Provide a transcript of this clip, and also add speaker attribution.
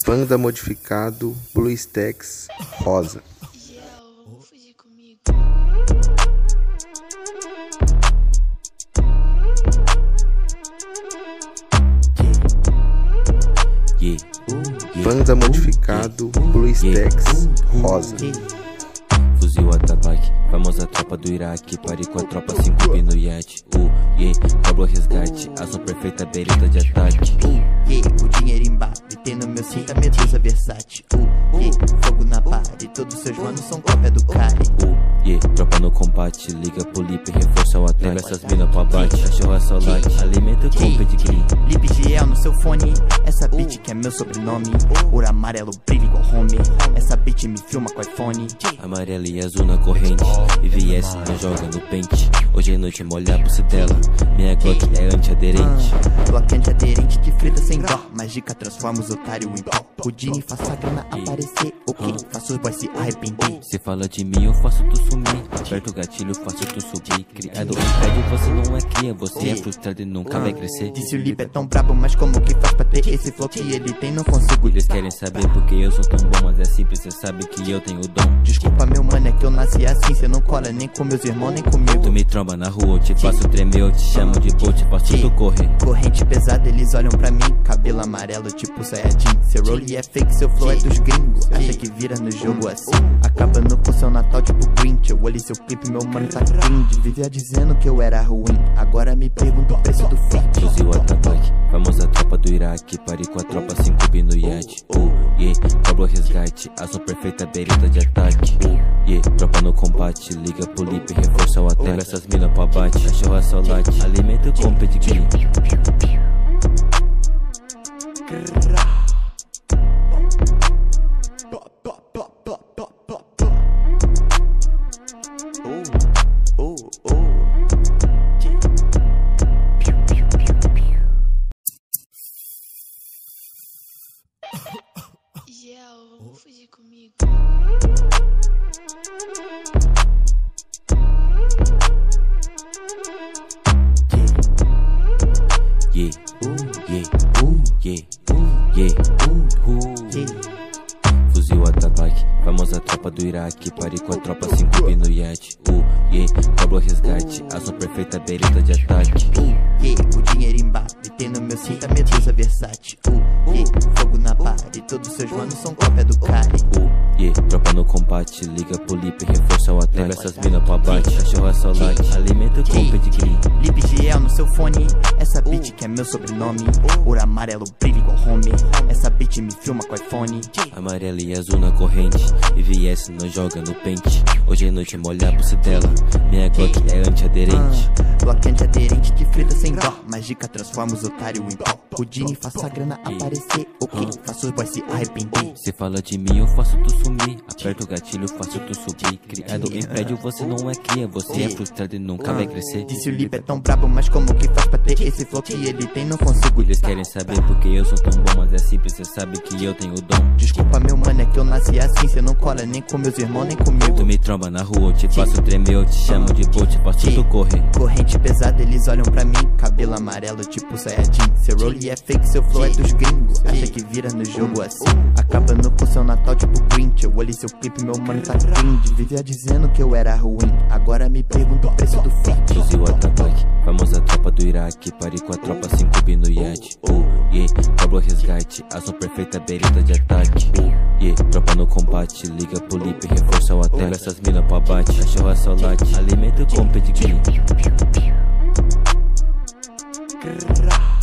Speaker 1: Panda modificado, BlueStacks, rosa.
Speaker 2: Vamos fugir comigo.
Speaker 1: Panda modificado, BlueStacks, rosa.
Speaker 3: Fuzil atabaque, famosa tropa do Iraque. Pare com a tropa, 5 bi no iate. Cobra resgate, ação perfeita, bereta de ataque.
Speaker 4: O dinheiro embabe, tem no meu cinto a medusa versátil. Fogo na party, todos seus manos são cópia do Kari.
Speaker 3: Tropa no combate, liga pro lip, reforça o ataque. Leva essas mina pro abate, cachorro saudade, alimenta com pedigree.
Speaker 4: Lip GL no seu fone, essa bitch que é meu sobrenome. Ouro amarelo brilha igual home, essa bitch me filma com iPhone.
Speaker 3: Amarelo e azul na corrente, IVS não joga no pente. Hoje é noite molhar pro dela, minha Glock é antiaderente.
Speaker 4: Glock antiaderente que frita sem dó, mágica transforma os otários em pó. Houdini faz a grana aparecer, ok, faço os boys se arrepender.
Speaker 3: Se fala de mim eu faço tu sumir, aperto o gatilho faço tu subir. Criado em prédio você não é cria, você é frustrado e nunca vai crescer.
Speaker 4: Disse o Lip é tão brabo, mas como que faz pra ter esse flow que ele tem, não consigo.
Speaker 3: Eles querem saber porque eu sou tão bom, mas é simples, cê sabe que eu tenho o dom.
Speaker 4: Desculpa meu mano, é que eu nasci assim, cê não cola nem com meus irmãos, nem comigo.
Speaker 3: Tu me tromba na rua, eu te faço tremer, eu te chamo de bote, faço tu correr.
Speaker 4: Corrente pesada, eles olham pra mim, cabelo amarelo tipo Sayajin. Seu role é fake, seu flow é dos gringos, acha que vira no jogo assim. Acabando com seu Natal tipo Grinch, eu olhei seu clipe, meu mano tá cringe. Vivia dizendo que eu era ruim, agora me pergunto o preço do fit.
Speaker 3: Fuzil atabaque, famosa tropa do Iraque. Pare com a tropa, 5 bi no iate. Cobra resgate, ação perfeita, bereta de ataque. Tropa no combate, liga pro lip, reforça o ataque. Leva essas mina pro abate, cachorro saudade, alimenta com pedigree.
Speaker 2: Vamos fugir comigo.
Speaker 3: Fuzil atabaque, famosa tropa do Iraque. Pare com a tropa, 5 bi no iate. Cobra resgate, ação perfeita, bereta de ataque.
Speaker 4: O dinheiro embabe, tem no meu cinto a medusa versátil. Fogo na party, todos seus manos são cópia do Kari.
Speaker 3: Tropa no combate, liga pro lip, reforça o ataque. Leva essas mina pro abate, cachorro saudade, alimenta com pedigree.
Speaker 4: Lip GL no seu fone, essa bitch que é meu sobrenome. Ouro amarelo brilha igual home, essa bitch me filma com iPhone.
Speaker 3: Amarelo e azul na corrente, IVS não joga no pente. Hoje é noite molhar pro dela, minha Glock é antiaderente.
Speaker 4: Glock antiaderente que frita sem dó, mágica transforma os otários em pó. Houdini faz a grana aparecer, ok, faço os boys se arrepender.
Speaker 3: Se fala de mim eu faço tu sumir, aperto o gatilho, faço tu subir. Criado em prédio você não é cria, você é frustrado e nunca vai crescer.
Speaker 4: Disse o Lip é tão brabo, mas como que faz pra ter esse flow que ele tem, não consigo.
Speaker 3: Eles querem saber porque eu sou tão bom, mas é simples, cê sabe que eu tenho o dom.
Speaker 4: Desculpa meu mano, é que eu nasci assim, cê não cola nem com meus irmãos, nem comigo.
Speaker 3: Tu me tromba na rua, eu te faço tremer, eu te chamo de bote, faço tu correr.
Speaker 4: Corrente pesada, eles olham pra mim, cabelo amarelo tipo Sayajin. Seu role é fake, seu flow é dos gringos, acha que vira no jogo assim. Acabando com seu Natal tipo Grinch, eu olhei seu clipe, meu mano tá cringe. Vivia dizendo que eu era ruim, agora me pergunto o preço do fit.
Speaker 3: Fuzil atabaque, famosa tropa do Iraque. Pare com a tropa, 5 bi no iate. Cobra resgate, ação perfeita, bereta de ataque. Tropa no combate, liga pro lip, reforça o ataque. Leva essas mina pro abate, cachorro saudade, alimenta com pedigree.